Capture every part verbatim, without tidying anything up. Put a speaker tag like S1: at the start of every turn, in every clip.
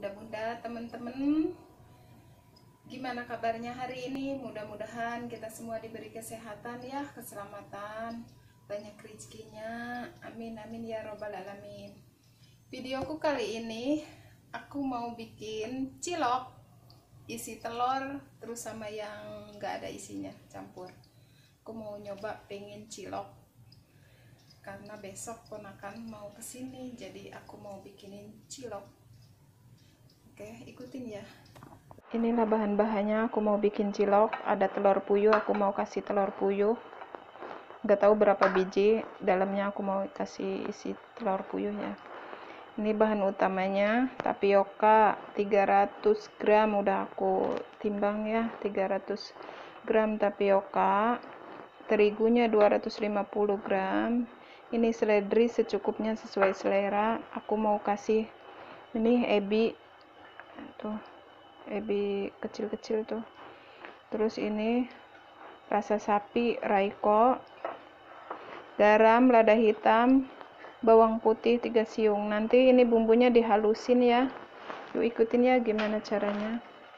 S1: Bunda-bunda, teman-teman, gimana kabarnya hari ini? Mudah-mudahan kita semua diberi kesehatan ya, keselamatan, banyak rezekinya. Amin amin ya robbal alamin. Videoku kali ini aku mau bikin cilok isi telur terus sama yang nggak ada isinya campur. Aku mau nyoba pengen cilok karena besok ponakan mau kesini, jadi aku mau bikinin cilok. Oke, ikutin ya. Inilah bahan-bahannya. Aku mau bikin cilok. Ada telur puyuh, aku mau kasih telur puyuh. Gak tahu berapa biji. Dalamnya aku mau kasih isi telur puyuh ya. Ini bahan utamanya tapioka tiga ratus gram, udah aku timbang ya. tiga ratus gram tapioka. Terigunya dua ratus lima puluh gram. Ini seledri secukupnya sesuai selera. Aku mau kasih ini ebi tuh, ebi kecil-kecil tuh. Terus ini rasa sapi Royco, garam, lada hitam, bawang putih tiga siung. Nanti ini bumbunya dihalusin ya. Yuk ikutin ya gimana caranya.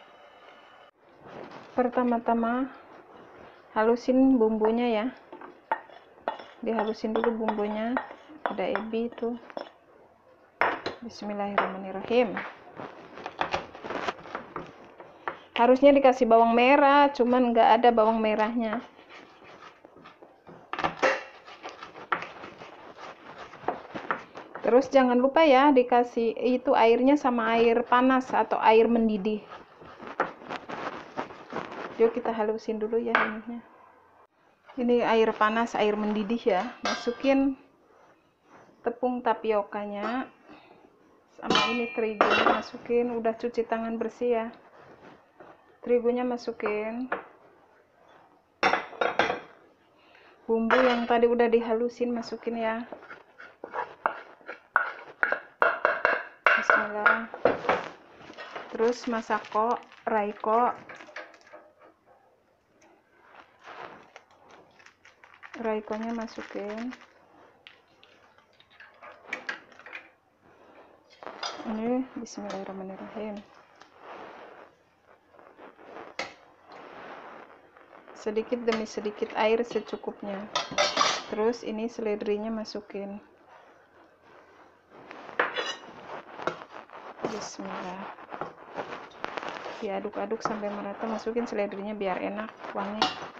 S1: Pertama-tama halusin bumbunya ya. Dihalusin dulu bumbunya. Ada ebi tuh. Bismillahirrahmanirrahim. Harusnya dikasih bawang merah, cuman nggak ada bawang merahnya. Terus jangan lupa ya dikasih itu airnya sama air panas atau air mendidih. Yuk kita halusin dulu ya ininya. Ini air panas, air mendidih ya. Masukin tepung tapiokanya sama ini terigunya, masukin. Udah cuci tangan bersih ya. Terigunya masukin. Bumbu yang tadi udah dihalusin masukin ya. Bismillah. Terus masako Royco. Royco-nya masukin. Ini bismillahirrahmanirrahim. Sedikit demi sedikit air secukupnya. Terus ini seledrinya masukin. Bismillah. Diaduk-aduk sampai merata, masukin seledrinya biar enak wangi.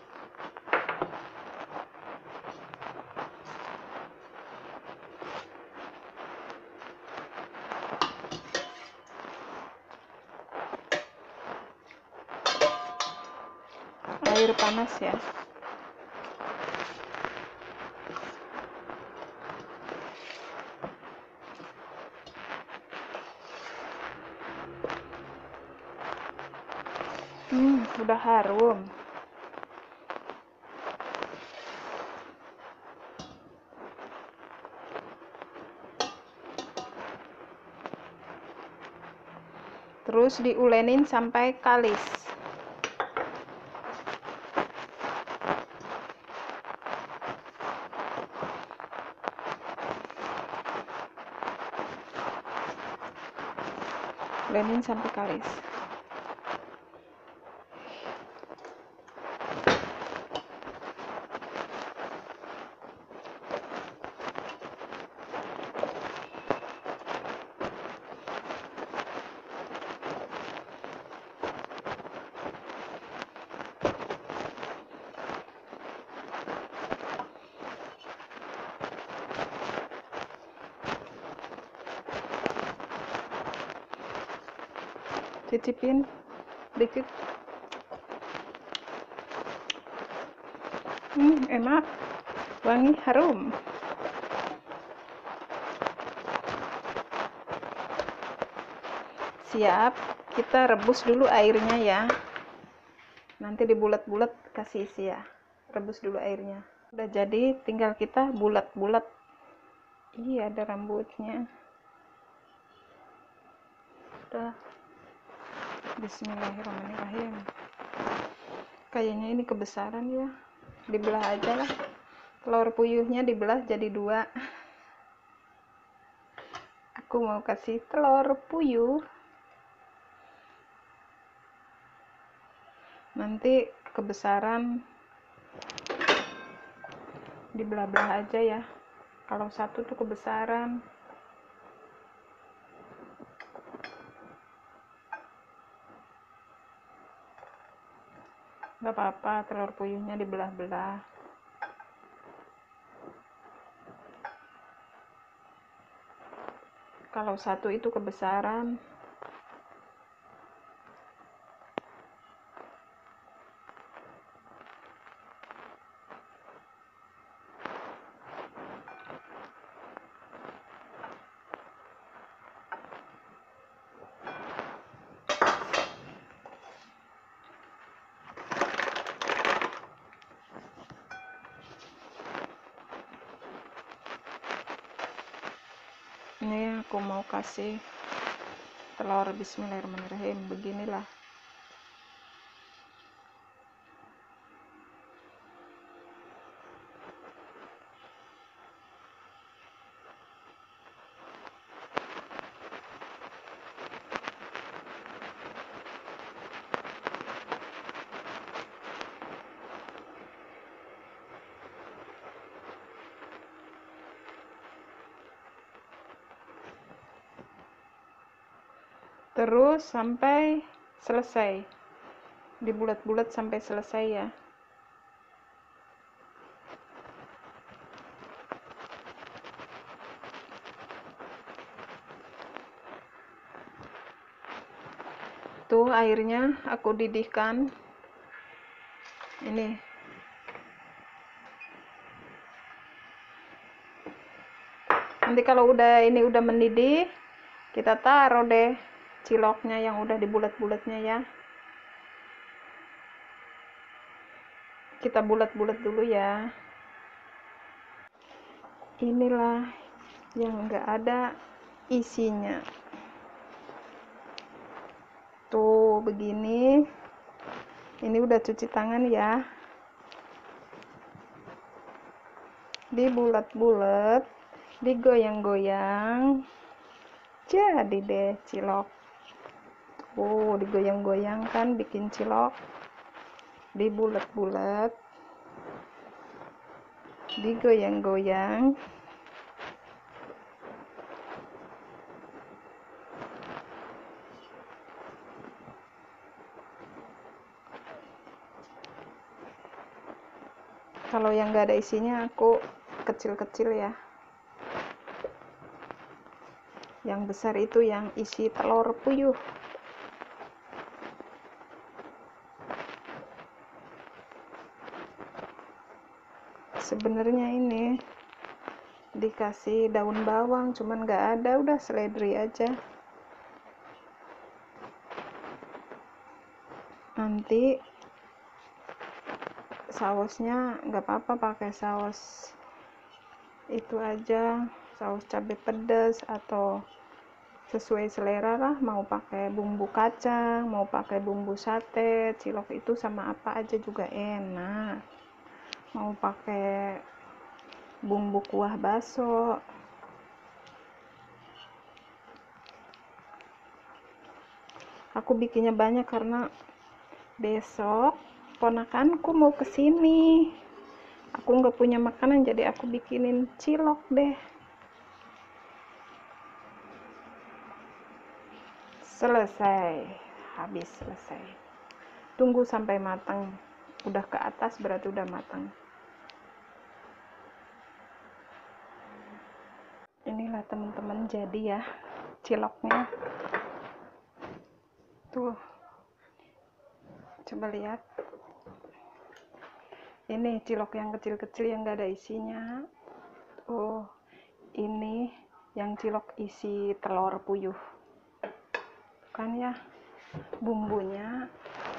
S1: Air panas ya. Hmm, udah harum. Terus diulenin sampai kalis. Ulenin sampai kalis. Cicipin dikit. Hmm, enak, wangi, harum. Siap, kita rebus dulu airnya ya. Nanti dibulat-bulat kasih isi ya. Rebus dulu airnya. Udah jadi, tinggal kita bulat-bulat. Iya, ada rambutnya. Udah. Bismillahirrahmanirrahim. Kayaknya ini kebesaran ya. Dibelah aja lah. Telur puyuhnya dibelah jadi dua. Aku mau kasih telur puyuh. Nanti kebesaran dibelah-belah aja ya, kalau satu tuh kebesaran. Gak apa-apa telur puyuhnya dibelah-belah. Kalau satu itu kebesaran. Ini aku mau kasih telur, bismillahirrahmanirrahim. Beginilah. Terus sampai selesai, dibulat-bulat sampai selesai ya. Tuh airnya aku didihkan. Ini nanti kalau udah ini udah mendidih, kita taruh deh ciloknya yang udah dibulat-bulatnya ya. Kita bulat-bulat dulu ya. Inilah yang enggak ada isinya. Tuh begini. Ini udah cuci tangan ya. Dibulat-bulat, digoyang-goyang, jadi deh cilok. Oh, digoyang-goyang kan bikin cilok. Dibulat-bulat, digoyang-goyang. Kalau yang nggak ada isinya aku kecil-kecil ya. Yang besar itu yang isi telur puyuh. Sebenarnya ini dikasih daun bawang, cuman nggak ada, udah seledri aja. Nanti sausnya nggak apa-apa pakai saus itu aja, saus cabai pedas atau sesuai selera lah, mau pakai bumbu kacang, mau pakai bumbu sate. Cilok itu sama apa aja juga enak. Mau pakai bumbu kuah bakso. Aku bikinnya banyak karena besok ponakanku mau kesini. Aku nggak punya makanan, jadi aku bikinin cilok deh. Selesai, habis selesai. Tunggu sampai matang. Udah ke atas berarti udah matang. Inilah teman-teman jadi ya ciloknya. Tuh, coba lihat. Ini cilok yang kecil-kecil yang gak ada isinya. Oh, ini yang cilok isi telur puyuh. Kan ya, bumbunya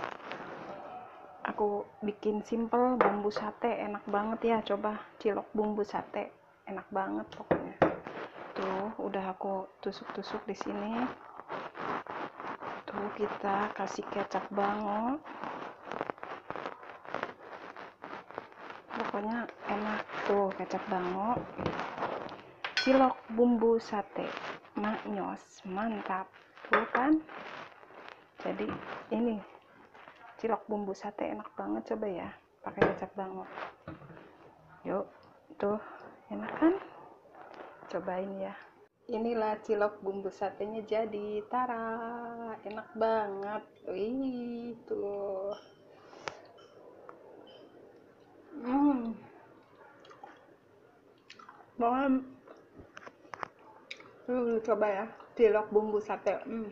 S1: aku bikin simple, bumbu sate enak banget ya. Coba cilok bumbu sate enak banget pokoknya. Tuh, udah aku tusuk-tusuk di sini. Tuh, kita kasih kecap bango. Pokoknya enak tuh kecap bango. Cilok bumbu sate, maknyos, mantap. Tuh kan. Jadi ini cilok bumbu sate enak banget, coba ya pakai kecap bango. Yuk, tuh enak kan, cobain ya. Inilah cilok bumbu satenya jadi, tara, enak banget. Wih, tuh. Hmm. Mau hmm, coba ya, cilok bumbu sate. Hmm.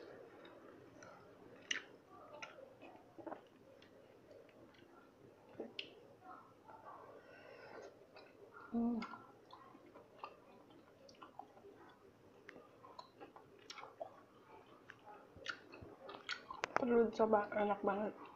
S1: Hmm. Perlu coba, enak banget.